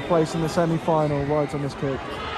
place in the semi-final rides on this kick.